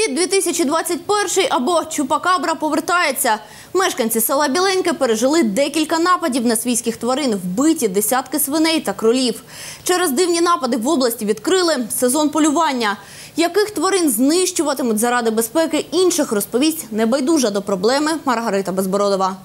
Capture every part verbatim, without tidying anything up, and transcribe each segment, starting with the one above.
Ковід дві тисячі двадцять перший або Чупакабра повертається. Мешканці села Біленьке пережили декілька нападів на свійських тварин, вбиті десятки свиней та кролів. Через дивні напади в області відкрили сезон полювання. Яких тварин знищуватимуть заради безпеки інших, розповість небайдужа до проблеми Маргарита Безбородова.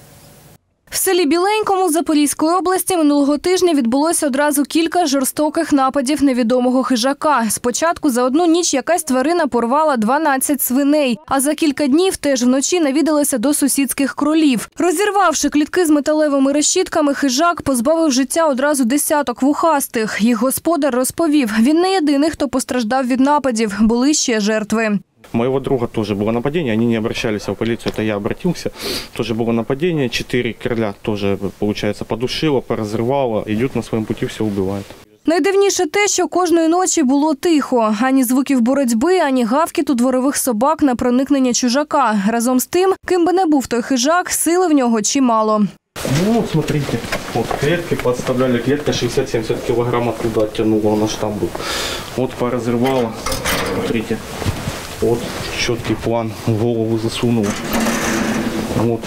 В селі Біленькому Запорізької області минулого тижня відбулося одразу кілька жорстоких нападів невідомого хижака. Спочатку за одну ніч якась тварина порвала дванадцять свиней, а за кілька днів теж вночі навідалися до сусідських кролів. Розірвавши клітки з металевими решітками, хижак позбавив життя одразу десяток вухастих. Їх господар розповів, він не єдиний, хто постраждав від нападів, були ще жертви. У моего друга тоже было нападение, они не обращались в полицию, это я обратился. Тоже было нападение, четыре короля тоже, получается, подушило, поразрывало, идет на своем пути, все убивает. Найдивніше те, що кожної ночі було тихо. Ані звуків боротьби, ані гавкіту дворових собак на проникнення чужака. Разом з тим, ким би не був той хижак, сили в нього чимало. Ну, вот смотрите, вот клетки подставляли, клетка шестьдесят-семьдесят килограмм оттуда оттянула, она ж там был. Вот поразрывала, смотрите. Вот четкий план, голову засунул, вот,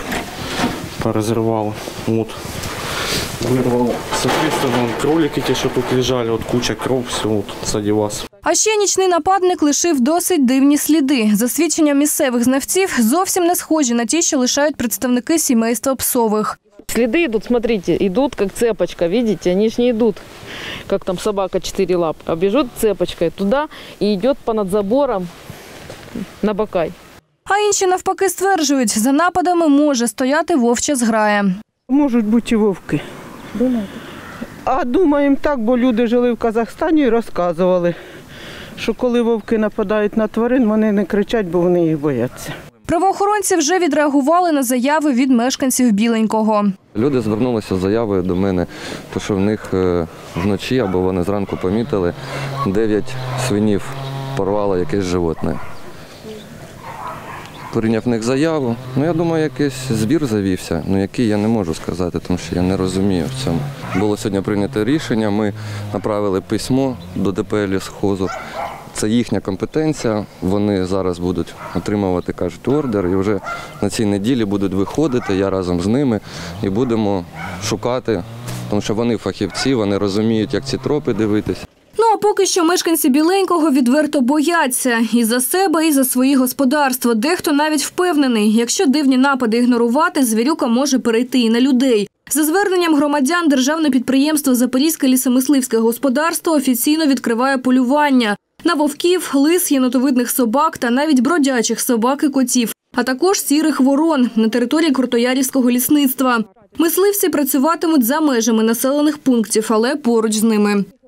поразрывал, вот, вырвал. Соответственно, кролики те, что тут лежали, вот куча кров, все, вот, сзади вас. А ще нічний нападник лишив досить дивні сліди. За свідченням місцевих знавців, зовсім не схожі на ті, що лишають представники сімейства псових. Следы идут, смотрите, идут как цепочка, видите, они ж не идут, как там собака четыре лап, а бежут цепочкой туда и идет понад забором на бокай. А інші навпаки стверджують, за нападами може стояти вовча зграя. Можуть бути і вовки. Думаєте? А думаємо так, бо люди жили в Казахстані і розказували, що коли вовки нападають на тварин, вони не кричать, бо вони їх бояться. Правоохоронці вже відреагували на заяви від мешканців Біленького. Люди звернулися з заявою до мене, що в них вночі або вони зранку помітили, дев'ять свинів порвало якесь животне. Прийняв в них заяву. Ну, я думаю, якийсь збір завівся, ну, який я не можу сказати, тому що я не розумію в цьому. Було сьогодні прийнято рішення, ми направили письмо до ДП лісхозу. Це їхня компетенція, вони зараз будуть отримувати, кажуть, ордер, і вже на цій неділі будуть виходити, я разом з ними, і будемо шукати, тому що вони фахівці, вони розуміють, як ці тропи дивитися. Ну, а поки що мешканці Біленького відверто бояться і за себе, і за свої господарства. Дехто навіть впевнений, якщо дивні напади ігнорувати, звірюка може перейти і на людей. За зверненням громадян, державне підприємство «Запорізьке лісомисливське господарство» офіційно відкриває полювання на вовків, лис, єнотовидних собак та навіть бродячих собак і котів, а також сірих ворон на території Крутоярівського лісництва. Мисливці працюватимуть за межами населених пунктів, але поруч з ними.